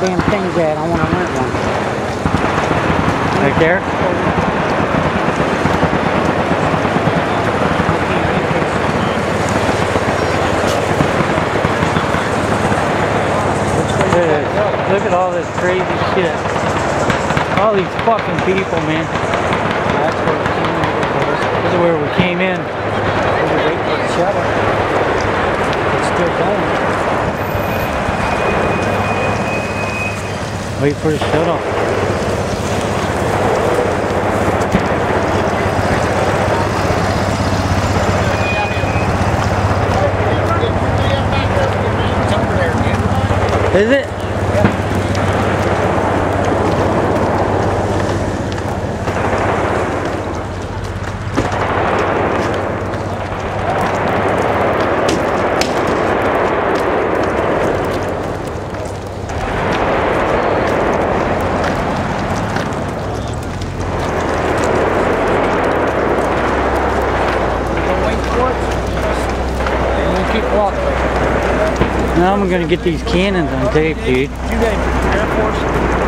damn things at? I want to rent one. Right there? Look at all this crazy shit. All these fucking people, man. That's where we came in. This is where we came in. We were waiting for the shuttle. It's still going. Wait for the shuttle. Is it? Now I'm gonna get these cannons on tape, dude. You guys Air Force?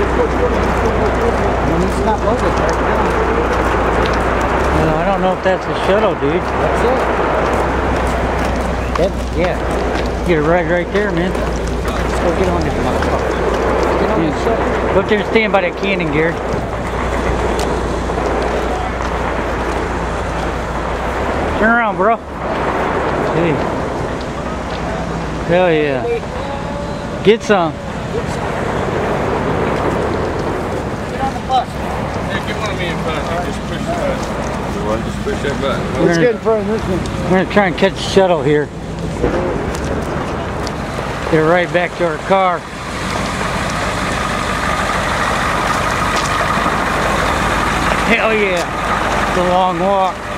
Well, he's not loaded right now. No, I don't know if that's a shuttle, dude. That's it. Yeah. Get it right there, man. Let's go get on this motherfucker. Get on this shuttle. Go up there and stand by that cannon, Gary. Turn around, bro. Hey. Hell yeah. Get some. Get on the bus. Hey, get one of me in front. Just push the button. Just push that button. Let's get in front of this one. We're gonna try and catch the shuttle here. Get right back to our car. Hell yeah. It's a long walk.